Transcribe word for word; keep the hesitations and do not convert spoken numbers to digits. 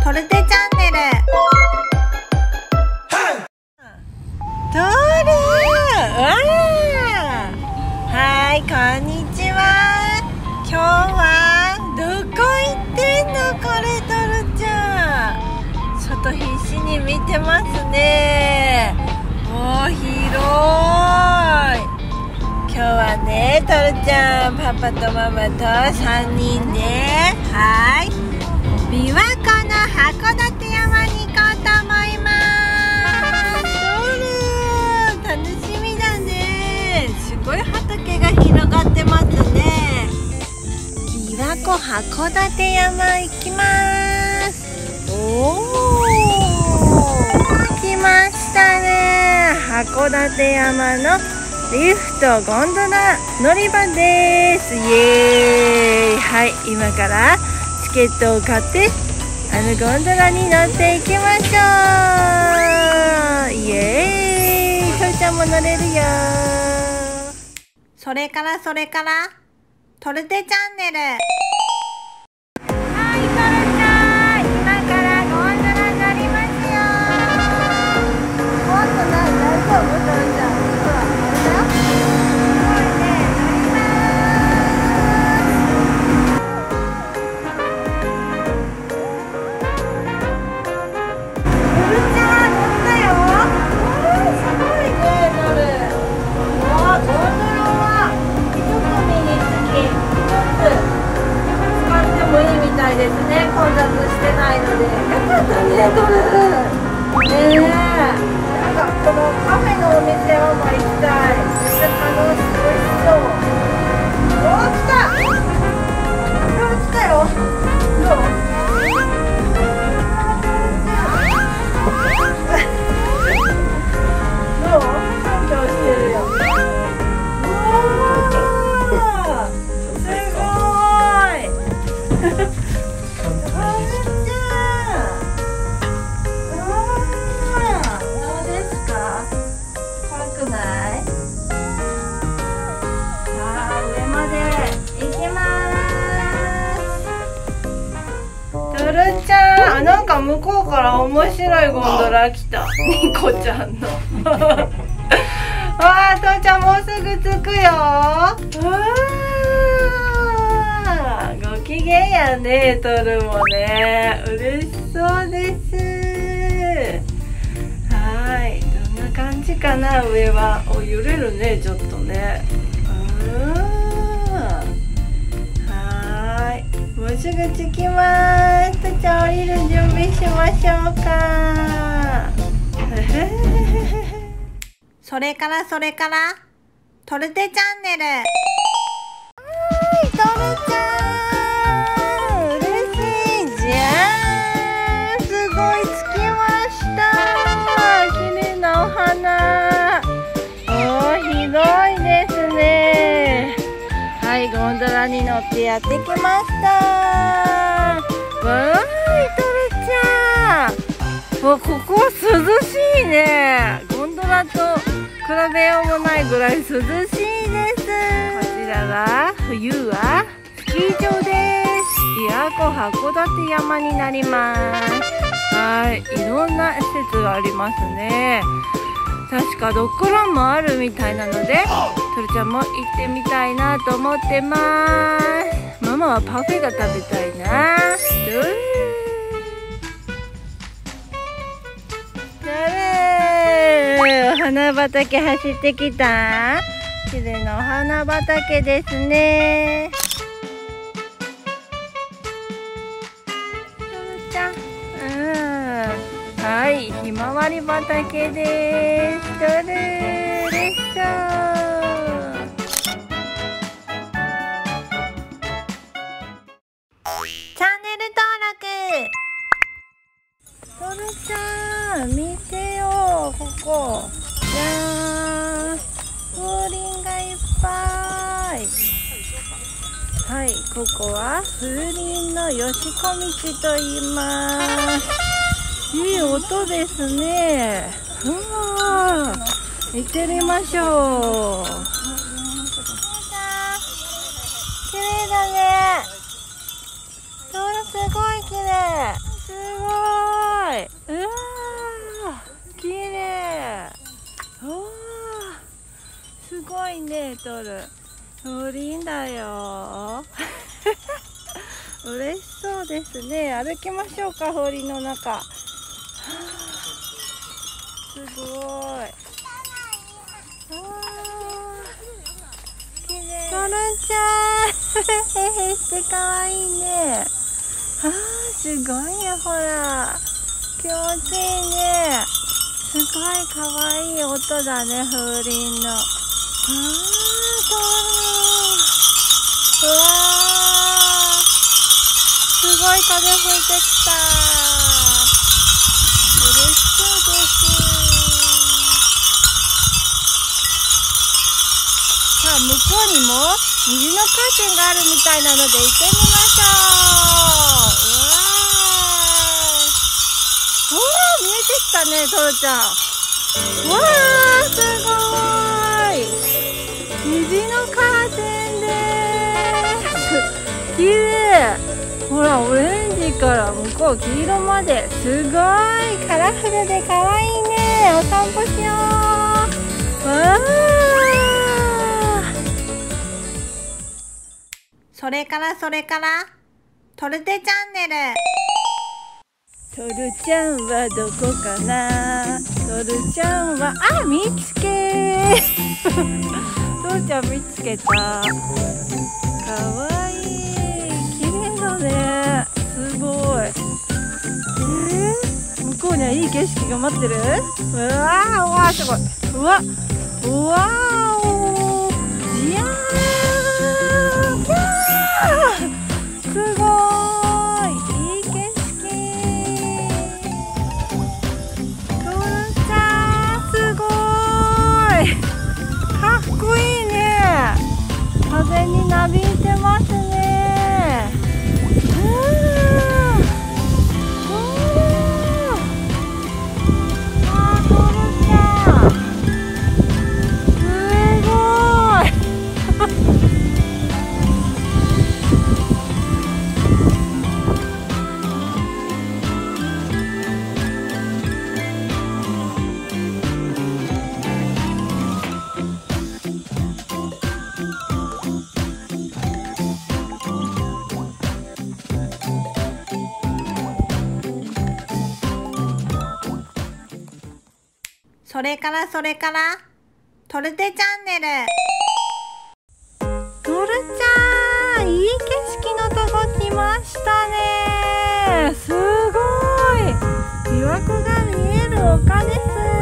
トルテチャンネル。トルー、はい、こんにちは。今日はどこ行ってんのこれ、トルちゃん。外必死に見てますね。もう広い。今日はね、トルちゃん、パパとママとさんにんで、はい、びわ湖の函館山に行こうと思います。楽しみだね。すごい畑が広がってますね。びわ湖函館山行きます。おー、来ましたね。函館山のリフトゴンドラ乗り場です。イエーイ。はい、今からチケットを買ってあのゴンドラに乗っていきましょう。イエーイ。トルちゃんも乗れるよ。それからそれからトルテチャンネル。はい、トルちゃん、今からゴンドラ乗りますよ。怖くない？大丈夫？トルちゃん。ほら、あれだよ。すごいね。乗ります。トルちゃん、乗ったよ。おー、すごいね、トル。わあ、ゴンドラは一組につき一つ使ってもいいみたいですね。混雑してないので。よかったね、トル。ねえ。なんかこのカフェのお店をも行きたい。めっちゃ楽しそう。おー、来た。おー、来たよ。どう？どう？緊張してるよ。うわー、すごい。トルちゃん。うわー、どうですか？怖くない？さあ、上まで行きます。トルちゃん、あ、なんか向こうから面白いゴンドラ来た。ニコちゃんの。わあ、トルちゃんもうすぐ着くよ。うわあ、ご機嫌やね、トルもね。嬉しそうです。はい、どんな感じかな、上は。お、揺れるね、ちょっとね。うん、はい、もうすぐ着きます。トルちゃん、降りる準備しましょうか。それからそれからトルテチャンネル。はい、トルちゃん、嬉しい。じゃーん、すごい着きました。綺麗なお花。おー、広いですね。はい、ゴンドラに乗ってやってきました。わーい、トルちゃん。わ、ここは涼しいね。ゴンドラと比べようもないぐらい涼しいです。こちらは冬はスキー場です。びわ湖函館山になります。はい、いろんな施設がありますね。確かドッグランもあるみたいなので、トルちゃんも行ってみたいなと思ってます。ママはパフェが食べたいな。お花畑走ってきた。綺麗なお花畑ですね。トルちゃん、うん、はい、ひまわり畑です。トル、嬉しそう。チャンネル登録。トルちゃん、見てよ、ここ。じゃーん、風鈴がいっぱい。はい、ここは風鈴のよし小道と言います。いい音ですね。うわー、行ってみましょう。綺麗だね。トル、すごい綺麗。すごとる。風鈴だよ。嬉しそうですね。歩きましょうか、風鈴の中。はあ、すごい。トルちゃんへへしてかわいいね。あー、すごいよ、ほら気持ちいいね。すごいかわいい音だね、風鈴の。あー、トル、うわー、すごい風吹いてきた。嬉しそうです。さあ、向こうにも虹のカーテンがあるみたいなので行ってみましょう。うわー、おー、見えてきたね、トルちゃん。うわー、すごーい。虹のカーテンでーす。綺麗。ほら、オレンジから向こう黄色まで、すごいカラフルでかわいいね。お散歩しよう。わー、それからそれからトルテチャンネル。トルちゃんはどこかな。トルちゃんは、あ、見つけトルちゃん見つけた。かわいい、綺麗だね。すごい。えー、向こうにはいい景色が待ってる。うわー、うわー、すごい。うわ、うわー、じゃーん、キャー、すごーい、いい景色。トルちゃん、すごーい、かっこいいね。風になびいてますね。うん、おー、あー、トルちゃん、すごーい。それからそれからトルテチャンネル。トルちゃん、いい景色のとこ来ましたね。すごい、琵琶湖が見える丘です。